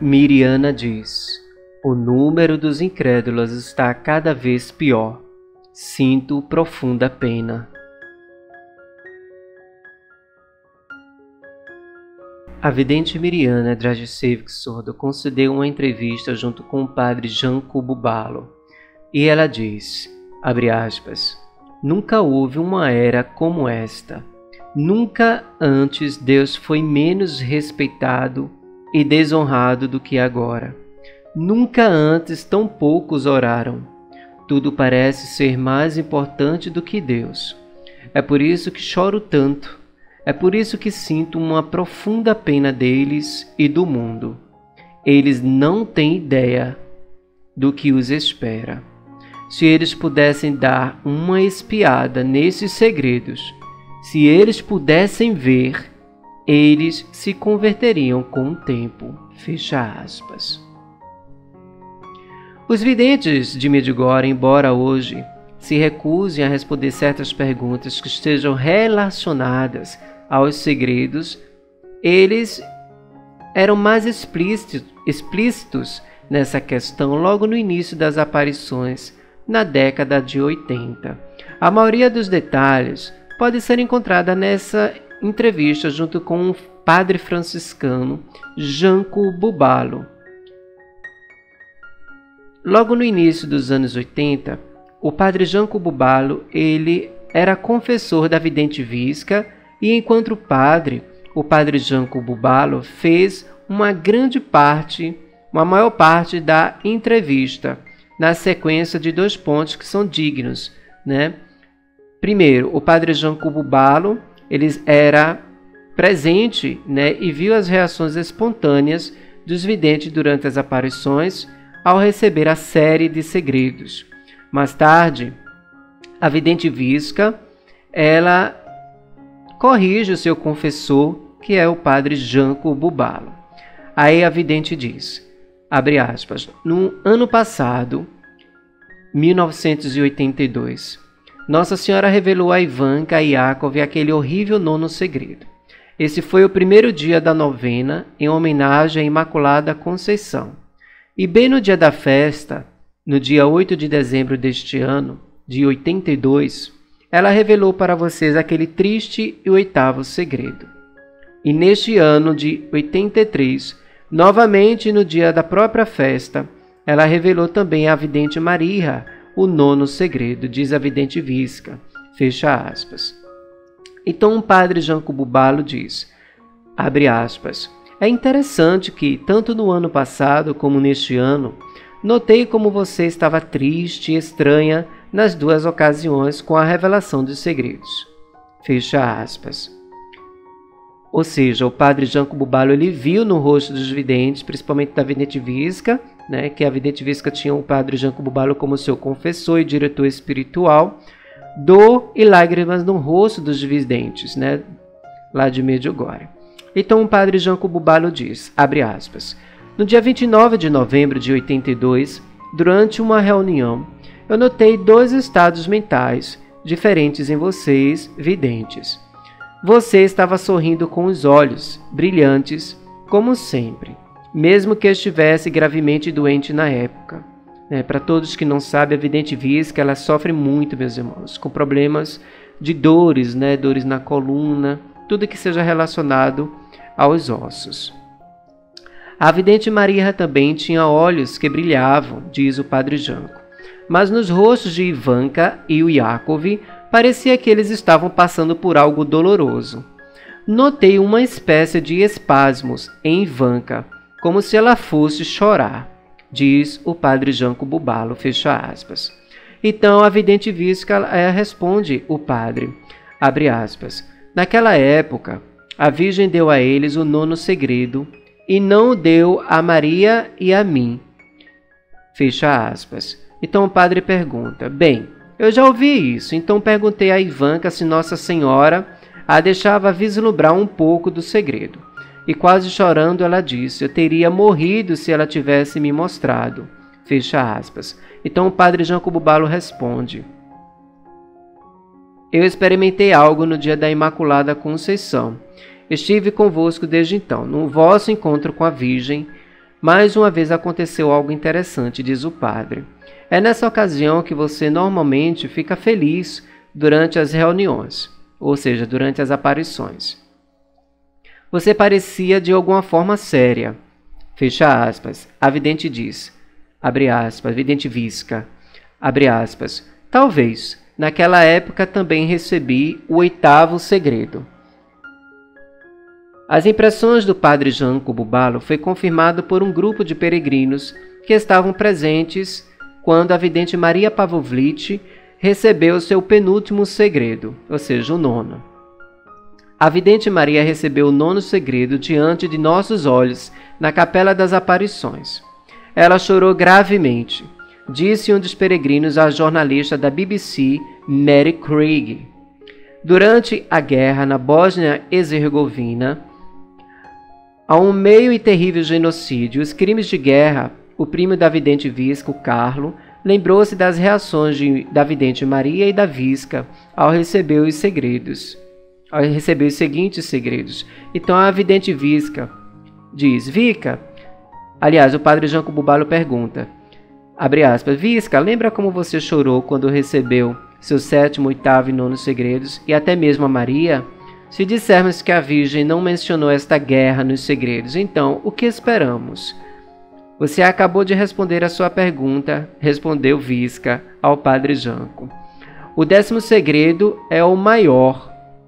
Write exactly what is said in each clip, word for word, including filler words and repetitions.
Miriana diz: o número dos incrédulos está cada vez pior. Sinto profunda pena. A vidente Miriana Dragicevic Surdo concedeu uma entrevista junto com o padre Janco Bubalo. E ela diz, abre aspas, nunca houve uma era como esta. Nunca antes Deus foi menos respeitado e desonrado do que agora. Nunca antes tão poucos oraram. Tudo parece ser mais importante do que Deus. É por isso que choro tanto. É por isso que sinto uma profunda pena deles e do mundo. Eles não têm ideia do que os espera. Se eles pudessem dar uma espiada nesses segredos, se eles pudessem ver, eles se converteriam com o tempo. Fecha aspas. Os videntes de Medjugorje, embora hoje se recusem a responder certas perguntas que estejam relacionadas aos segredos, eles eram mais explícitos, explícitos nessa questão logo no início das aparições, na década de oitenta. A maioria dos detalhes pode ser encontrada nessa entrevista junto com o padre franciscano Janco Bubalo. Logo no início dos anos oitenta, o padre Janco Bubalo ele era confessor da vidente Visca, e enquanto padre, o padre Janco Bubalo fez uma grande parte, uma maior parte da entrevista, na sequência de dois pontos que são dignos, né? Primeiro, o padre Janco Bubalo, ele era presente, né, e viu as reações espontâneas dos videntes durante as aparições ao receber a série de segredos. Mais tarde, a vidente Visca, ela corrige o seu confessor, que é o padre Janco Bubalo. Aí a vidente diz, abre aspas, no ano passado, mil novecentos e oitenta e dois, Nossa Senhora revelou a Ivanka e Yakov aquele horrível nono segredo. Esse foi o primeiro dia da novena, em homenagem à Imaculada Conceição. E bem no dia da festa, no dia oito de dezembro deste ano, de oitenta e dois, ela revelou para vocês aquele triste e oitavo segredo. E neste ano de oitenta e três, novamente no dia da própria festa, ela revelou também à vidente Maria o nono segredo, diz a vidente Visca. Fecha aspas. Então o padre Janco Bubalo diz, abre aspas, é interessante que, tanto no ano passado como neste ano, notei como você estava triste e estranha nas duas ocasiões com a revelação dos segredos. Fecha aspas. Ou seja, o padre Janco Bubalo ele viu no rosto dos videntes, principalmente da vidente Visca, né, que a vidente Visca tinha o padre Janco Bubalo como seu confessor e diretor espiritual, dor e lágrimas no rosto dos videntes, né, lá de Medjugorje. Então o padre Janco Bubalo diz, abre aspas, no dia vinte e nove de novembro de oitenta e dois, durante uma reunião, eu notei dois estados mentais diferentes em vocês, videntes. Você estava sorrindo com os olhos, brilhantes, como sempre, mesmo que estivesse gravemente doente na época. É, para todos que não sabem, a vidente Visca, ela sofre muito, meus irmãos, com problemas de dores, né, dores na coluna, tudo que seja relacionado aos ossos. A vidente Maria também tinha olhos que brilhavam, diz o padre Janco, mas nos rostos de Ivanka e o Yakov parecia que eles estavam passando por algo doloroso. Notei uma espécie de espasmos em Ivanka, como se ela fosse chorar, diz o padre Janco Bubalo, fecha aspas. Então a vidente Visca eh, responde o padre, abre aspas, naquela época a Virgem deu a eles o nono segredo e não o deu a Maria e a mim, fecha aspas. Então o padre pergunta, bem, eu já ouvi isso, então perguntei a Ivanka se Nossa Senhora a deixava vislumbrar um pouco do segredo. E quase chorando ela disse, eu teria morrido se ela tivesse me mostrado. Fecha aspas. Então o padre Janco Bubalo responde, eu experimentei algo no dia da Imaculada Conceição. Estive convosco desde então. No vosso encontro com a Virgem, Mais uma vez aconteceu algo interessante, diz o padre. É nessa ocasião que você normalmente fica feliz durante as reuniões, ou seja, durante as aparições. Você parecia de alguma forma séria. Fecha aspas. A vidente diz, abre aspas, a vidente visca, abre aspas. Talvez, naquela época também recebi o oitavo segredo. As impressões do padre Janco Bubalo foi confirmado por um grupo de peregrinos que estavam presentes quando a vidente Maria Pavlovich recebeu seu penúltimo segredo, ou seja, o nono. A vidente Maria recebeu o nono segredo diante de nossos olhos na Capela das Aparições. Ela chorou gravemente, disse um dos peregrinos à jornalista da B B C, Mary Craig. Durante a guerra na Bósnia-Herzegovina, a um meio e terrível genocídio, os crimes de guerra, o primo da vidente Visca, o Carlo, lembrou-se das reações de, da vidente Maria e da Visca ao receber os segredos, ao receber os seguintes segredos. Então a vidente Visca diz, Vica, aliás, o padre Janco Bubalo pergunta, abre aspas, Visca, lembra como você chorou quando recebeu seus sétimo, oitavo e nono segredos, e até mesmo a Maria? Se dissermos que a Virgem não mencionou esta guerra nos segredos, então o que esperamos? Você acabou de responder a sua pergunta, respondeu Visca ao padre Janco. O décimo segredo é o maior.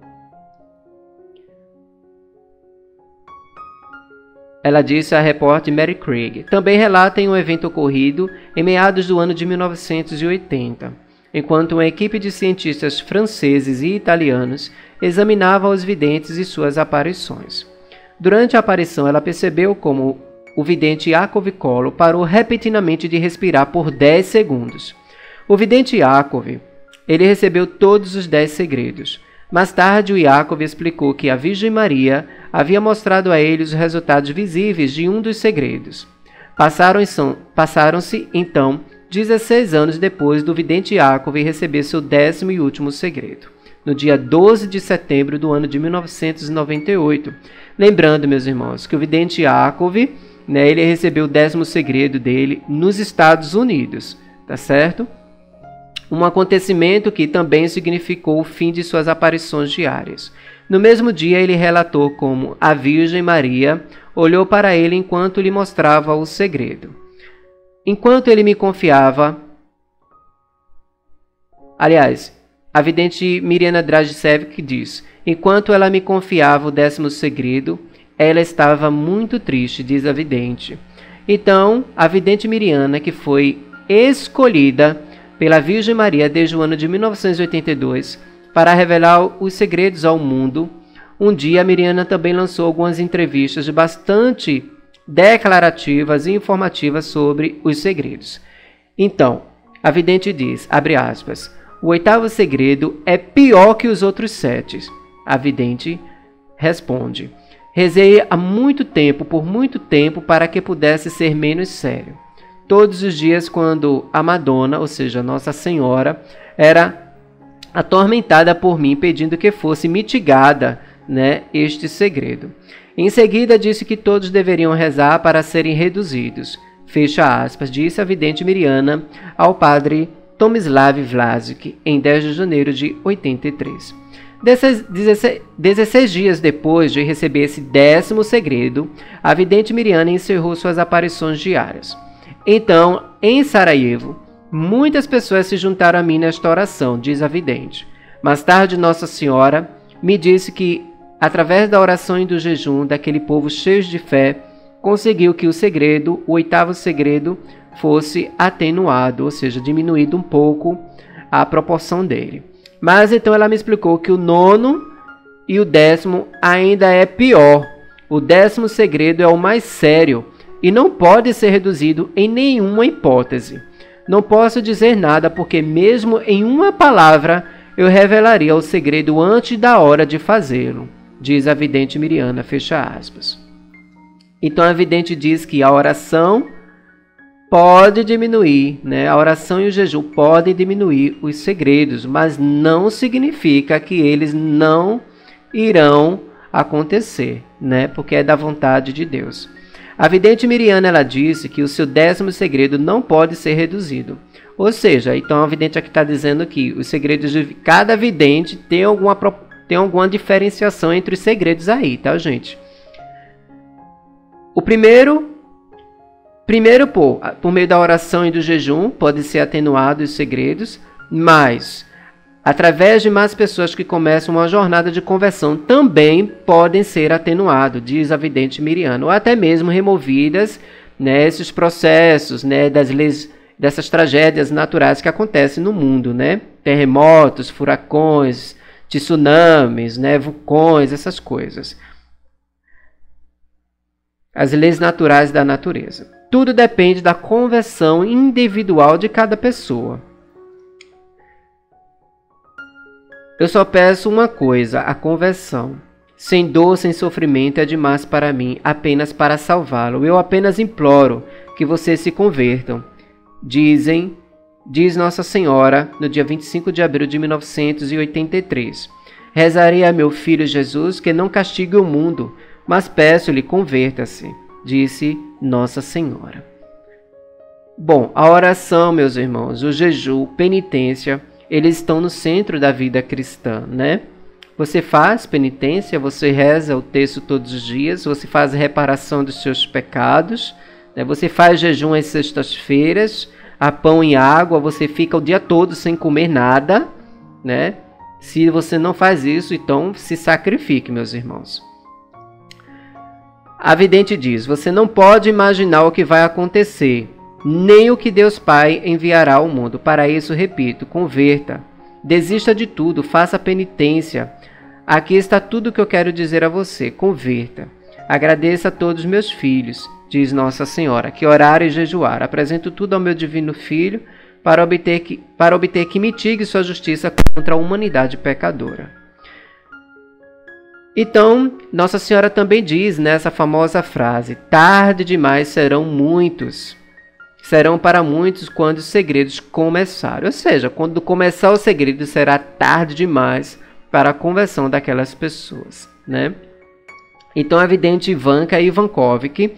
Ela disse à repórter Mary Craig. Também relata em um evento ocorrido em meados do ano de mil novecentos e oitenta, enquanto uma equipe de cientistas franceses e italianos examinava os videntes e suas aparições. Durante a aparição, ela percebeu como o vidente Yakov Kolo parou repentinamente de respirar por dez segundos. O vidente Yakov, ele recebeu todos os dez segredos. Mais tarde, o Yakov explicou que a Virgem Maria havia mostrado a ele os resultados visíveis de um dos segredos. Passaram-se, passaram-se então, dezesseis anos depois do vidente Yakov receber seu décimo e último segredo, no dia doze de setembro do ano de mil novecentos e noventa e oito. Lembrando, meus irmãos, que o vidente Yakov, né, ele recebeu o décimo segredo dele nos Estados Unidos, tá certo? Um acontecimento que também significou o fim de suas aparições diárias. No mesmo dia, ele relatou como a Virgem Maria olhou para ele enquanto lhe mostrava o segredo. Enquanto ele me confiava... Aliás, a vidente Mirjana Dragicevic diz, enquanto ela me confiava o décimo segredo, ela estava muito triste, diz a vidente. Então, a vidente Mirjana, que foi escolhida pela Virgem Maria desde o ano de mil novecentos e oitenta e dois para revelar os segredos ao mundo, um dia a Mirjana também lançou algumas entrevistas bastante declarativas e informativas sobre os segredos. Então, a vidente diz, abre aspas, o oitavo segredo é pior que os outros sete. A vidente responde, rezei há muito tempo, por muito tempo, para que pudesse ser menos sério. Todos os dias, quando a Madonna, ou seja, Nossa Senhora, era atormentada por mim, pedindo que fosse mitigada, né, este segredo. Em seguida, disse que todos deveriam rezar para serem reduzidos. Fecha aspas, disse a vidente Mirjana ao padre Tomislav Vlasic, em dez de janeiro de oitenta e três. dezesseis dias depois de receber esse décimo segredo, a vidente Mirjana encerrou suas aparições diárias. Então, em Sarajevo, muitas pessoas se juntaram a mim nesta oração, diz a vidente. Mais tarde, Nossa Senhora me disse que, através da oração e do jejum daquele povo cheio de fé, conseguiu que o segredo, o oitavo segredo, fosse atenuado, ou seja, diminuído um pouco a proporção dele. Mas então ela me explicou que o nono e o décimo ainda é pior. O décimo segredo é o mais sério e não pode ser reduzido em nenhuma hipótese. Não posso dizer nada porque mesmo em uma palavra eu revelaria o segredo antes da hora de fazê-lo, diz a vidente Mirjana, fecha aspas. Então a vidente diz que a oração pode diminuir, né? A oração e o jejum podem diminuir os segredos, mas não significa que eles não irão acontecer, né? Porque é da vontade de Deus. A vidente Miriana, ela disse que o seu décimo segredo não pode ser reduzido. Ou seja, então a vidente aqui está dizendo que os segredos de cada vidente tem alguma, tem alguma diferenciação entre os segredos aí, tá, gente? O primeiro, primeiro por, por meio da oração e do jejum, pode ser atenuado os segredos, mas através de mais pessoas que começam uma jornada de conversão também podem ser atenuados, diz a vidente Miriana, ou até mesmo removidas, né, esses processos, né, das leis, dessas tragédias naturais que acontecem no mundo, né? Terremotos, furacões, tsunamis, né, vulcões, essas coisas. As leis naturais da natureza. Tudo depende da conversão individual de cada pessoa. Eu só peço uma coisa, a conversão. Sem dor, sem sofrimento é demais para mim, apenas para salvá-lo. Eu apenas imploro que vocês se convertam. Dizem, diz Nossa Senhora, no dia vinte e cinco de abril de mil novecentos e oitenta e três. Rezarei a meu filho Jesus que não castigue o mundo, mas peço-lhe converta-se, disse Nossa Senhora. Bom, a oração, meus irmãos, o jejum, penitência, eles estão no centro da vida cristã, né? Você faz penitência, você reza o texto todos os dias, você faz a reparação dos seus pecados, né? Você faz jejum às sextas-feiras, a pão e água, você fica o dia todo sem comer nada, né? Se você não faz isso, então se sacrifique, meus irmãos. A vidente diz, você não pode imaginar o que vai acontecer, nem o que Deus Pai enviará ao mundo. Para isso, repito, converta, desista de tudo, faça penitência. Aqui está tudo o que eu quero dizer a você, converta. Agradeça a todos meus filhos, diz Nossa Senhora, que oraram e jejuaram. Apresento tudo ao meu divino Filho, para obter que, para obter que mitigue sua justiça contra a humanidade pecadora. Então, Nossa Senhora também diz nessa famosa frase, tarde demais serão muitos. Serão para muitos quando os segredos começarem. Ou seja, quando começar o segredo será tarde demais para a conversão daquelas pessoas, né? Então a vidente Ivanka Ivankovic,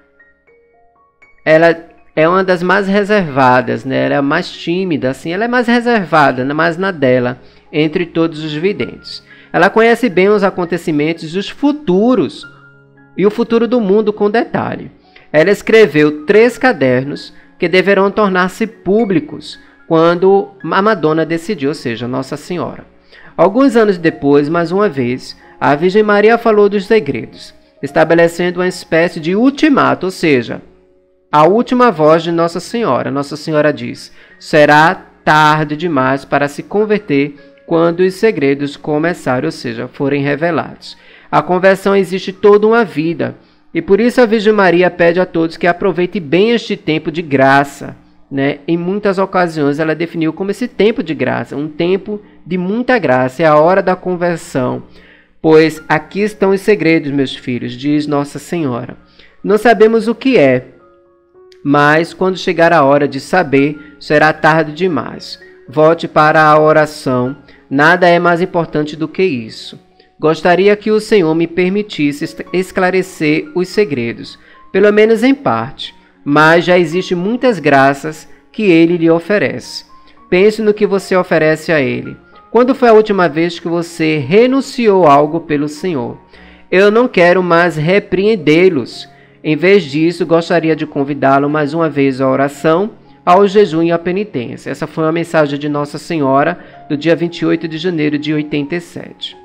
ela é uma das mais reservadas, né? Ela é mais tímida, assim, ela é mais reservada, mais na dela, entre todos os videntes. Ela conhece bem os acontecimentos dos futuros e o futuro do mundo com detalhe. Ela escreveu três cadernos que deverão tornar-se públicos quando a Madonna decidiu, ou seja, Nossa Senhora. Alguns anos depois, mais uma vez, a Virgem Maria falou dos segredos, estabelecendo uma espécie de ultimato, ou seja, a última voz de Nossa Senhora. Nossa Senhora diz, será tarde demais para se converter quando os segredos começarem, ou seja, forem revelados. A conversão existe toda uma vida, e por isso a Virgem Maria pede a todos que aproveitem bem este tempo de graça, né? Em muitas ocasiões ela definiu como esse tempo de graça, um tempo de muita graça, é a hora da conversão. Pois aqui estão os segredos, meus filhos, diz Nossa Senhora. Não sabemos o que é, mas quando chegar a hora de saber, será tarde demais. Volte para a oração, nada é mais importante do que isso. Gostaria que o Senhor me permitisse esclarecer os segredos, pelo menos em parte, mas já existem muitas graças que Ele lhe oferece. Pense no que você oferece a Ele. Quando foi a última vez que você renunciou algo pelo Senhor? Eu não quero mais repreendê-los. Em vez disso, gostaria de convidá-lo mais uma vez à oração, ao jejum e à penitência. Essa foi uma mensagem de Nossa Senhora do dia vinte e oito de janeiro de oitenta e sete.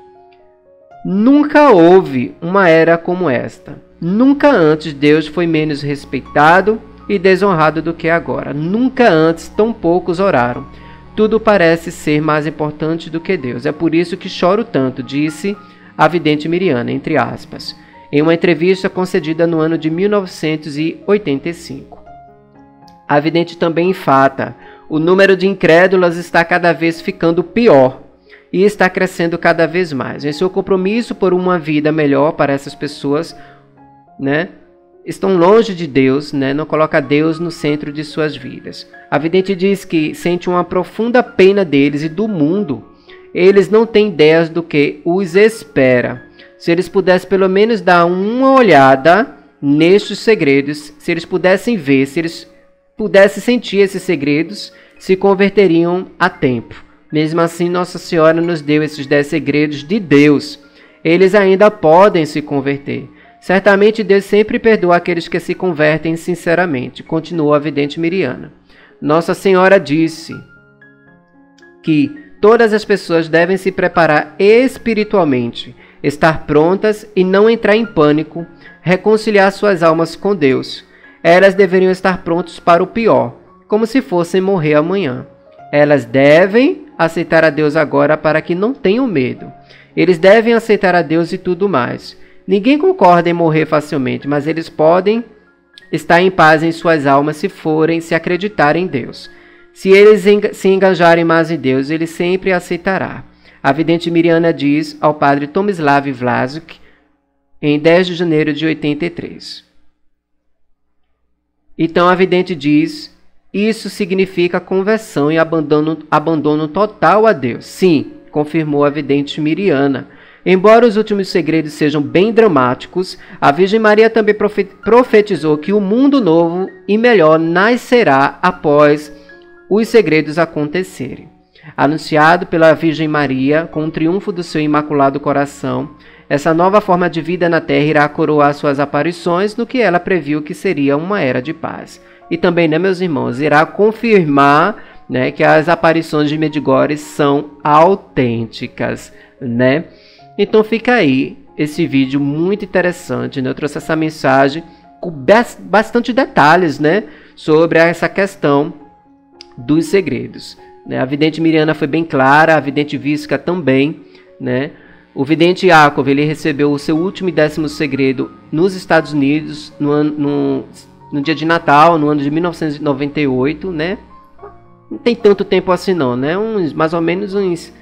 Nunca houve uma era como esta. Nunca antes Deus foi menos respeitado e desonrado do que agora. Nunca antes tão poucos oraram. Tudo parece ser mais importante do que Deus. É por isso que choro tanto, disse a vidente Miriana, entre aspas, em uma entrevista concedida no ano de mil novecentos e oitenta e cinco. A vidente também enfata, o número de incrédulos está cada vez ficando pior e está crescendo cada vez mais. Em seu compromisso por uma vida melhor para essas pessoas, né, estão longe de Deus, né, não coloca Deus no centro de suas vidas. A vidente diz que sente uma profunda pena deles e do mundo. Eles não têm ideias do que os espera. Se eles pudessem pelo menos dar uma olhada, nestes segredos, se eles pudessem ver, se eles pudessem sentir esses segredos, se converteriam a tempo. Mesmo assim, Nossa Senhora nos deu esses dez segredos de Deus. Eles ainda podem se converter. Certamente Deus sempre perdoa aqueles que se convertem sinceramente, continuou a vidente Miriana. Nossa Senhora disse que todas as pessoas devem se preparar espiritualmente, estar prontas e não entrar em pânico, reconciliar suas almas com Deus. Elas deveriam estar prontas para o pior, como se fossem morrer amanhã. Elas devem aceitar a Deus agora para que não tenham medo. Eles devem aceitar a Deus e tudo mais. Ninguém concorda em morrer facilmente, mas eles podem estar em paz em suas almas se forem, se acreditarem em Deus. Se eles se engajarem mais em Deus, Ele sempre aceitará. A vidente Miriana diz ao padre Tomislav Vlasic em dez de janeiro de oitenta e três. Então a vidente diz: isso significa conversão e abandono, abandono total a Deus. Sim, confirmou a vidente Miriana. Embora os últimos segredos sejam bem dramáticos, a Virgem Maria também profetizou que o mundo novo e melhor nascerá após os segredos acontecerem. Anunciado pela Virgem Maria com o triunfo do seu Imaculado Coração, essa nova forma de vida na Terra irá coroar suas aparições no que ela previu que seria uma era de paz. E também, né, meus irmãos, irá confirmar, né, que as aparições de Medjugorje são autênticas, né? Então fica aí esse vídeo muito interessante, né? Eu trouxe essa mensagem com bastante detalhes, né, sobre essa questão dos segredos, né? A vidente Miriana foi bem clara, a vidente Visca também, né? O vidente Yakov, ele recebeu o seu último e décimo segredo nos Estados Unidos no, ano, no, no dia de Natal, no ano de mil novecentos e noventa e oito, né? Não tem tanto tempo assim não, né? Uns, mais ou menos uns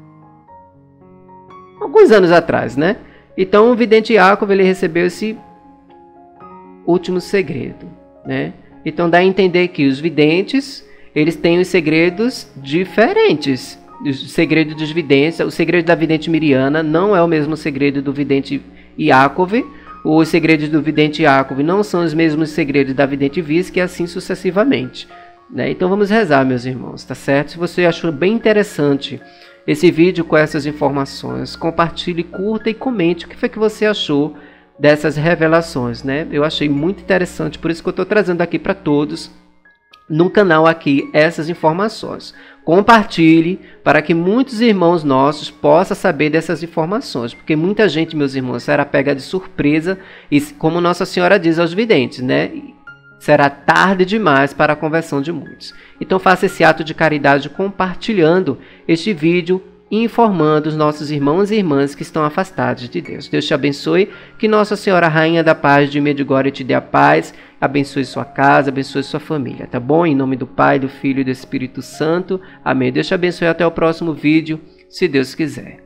alguns anos atrás, né? Então o vidente Yakov, ele recebeu esse último segredo, né? Então dá a entender que os videntes, eles têm os segredos diferentes. O segredo dos videntes, o segredo da vidente Miriana não é o mesmo segredo do vidente Yakov. Os segredos do vidente Yakov não são os mesmos segredos da vidente Visca e assim sucessivamente, né? Então vamos rezar, meus irmãos, tá certo? Se você achou bem interessante esse vídeo com essas informações, compartilhe, curta e comente o que foi que você achou dessas revelações, né? Eu achei muito interessante, por isso que eu estou trazendo aqui para todos no canal aqui essas informações. Compartilhe para que muitos irmãos nossos possam saber dessas informações, porque muita gente, meus irmãos, será pega de surpresa e, como Nossa Senhora diz aos videntes, né, será tarde demais para a conversão de muitos. Então faça esse ato de caridade compartilhando este vídeo e informando os nossos irmãos e irmãs que estão afastados de Deus. Deus te abençoe, que Nossa Senhora Rainha da Paz de Medjugorje te dê a paz, abençoe sua casa, abençoe sua família, tá bom? Em nome do Pai, do Filho e do Espírito Santo. Amém. Deus te abençoe, até o próximo vídeo, se Deus quiser.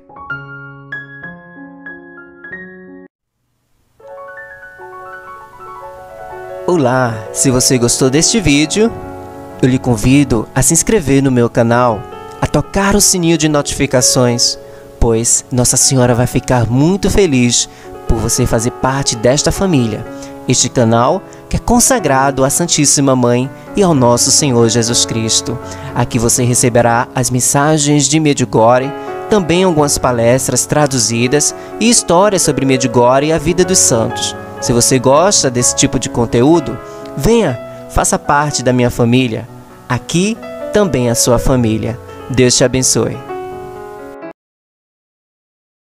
Olá, se você gostou deste vídeo, eu lhe convido a se inscrever no meu canal, a tocar o sininho de notificações, pois Nossa Senhora vai ficar muito feliz por você fazer parte desta família. Este canal que é consagrado à Santíssima Mãe e ao nosso Senhor Jesus Cristo. Aqui você receberá as mensagens de Medjugorje, também algumas palestras traduzidas e histórias sobre Medjugorje e a vida dos santos. Se você gosta desse tipo de conteúdo, venha, faça parte da minha família. Aqui também a sua família. Deus te abençoe.